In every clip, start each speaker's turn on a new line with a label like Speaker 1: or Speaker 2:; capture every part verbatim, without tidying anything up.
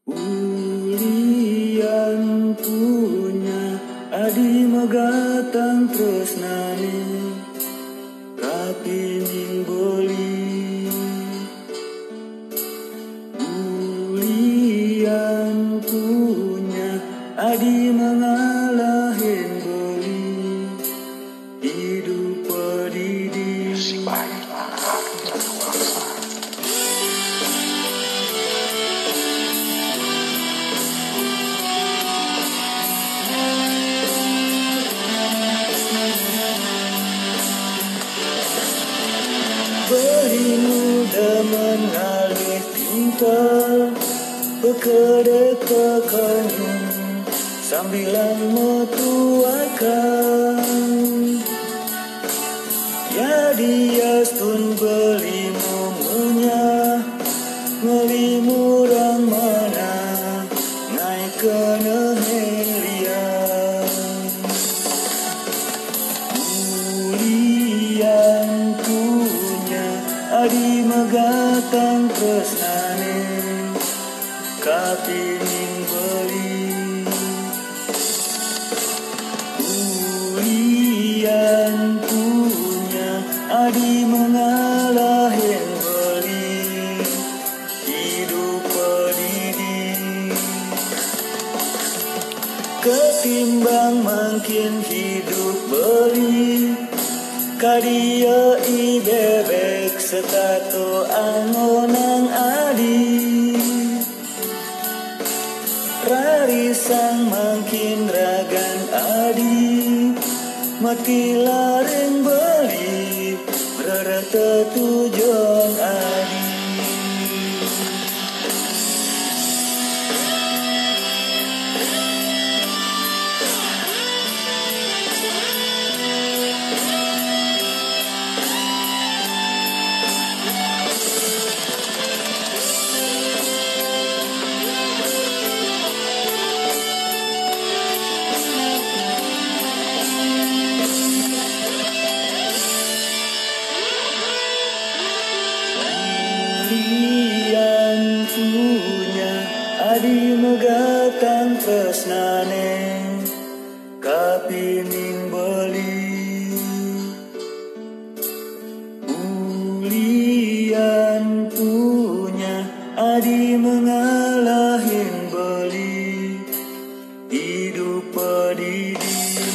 Speaker 1: Ulian punya adi magatang tresnani kapining boli. Ulian punya adi mangalahin boli hidup pedidi. Beri muda mengalih timpal bekerja kekanyang sambilan metuakan. Ya dia stun beli memunya ngelimurang mana naik ke nehelian. Ulian punya adi magatang tresnane kapining beli. Ulian punya adi mengalahin beli hidup pedidi. Ketimbang makin hidup beli kadia i bebek setato angonang adi. Rarisan makin ragan adi mati laring beli berada tujuan adi. Ulian punya adi magatang tresnane kapining beli. Ulian punya adi mengalahin beli hidup pedidi.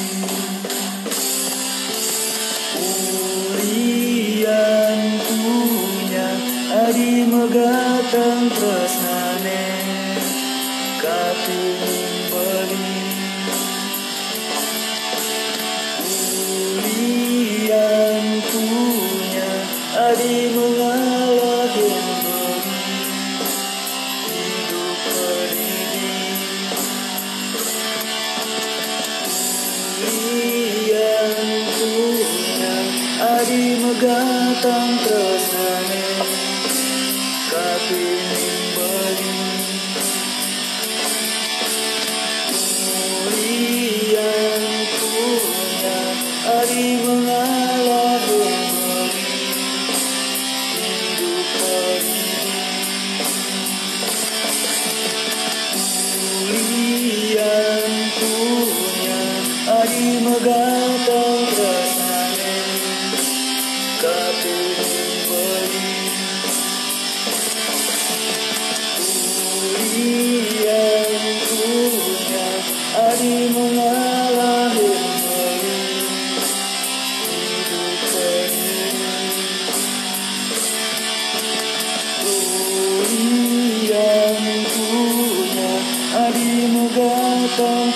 Speaker 1: Ulian punya adi magatang tresnane kapining beli. Ulian punya adi mengalahin beli hidup pedidi. Ulian punya adi magatang tresnane kapining beli. Ulian punya adi mengalahin beli hidup pedidi. Ulian punya adi magatang tresnane kapining beli. Ulian punya adi mengalahin beli hidup pedidi. Ulian punya adi magatang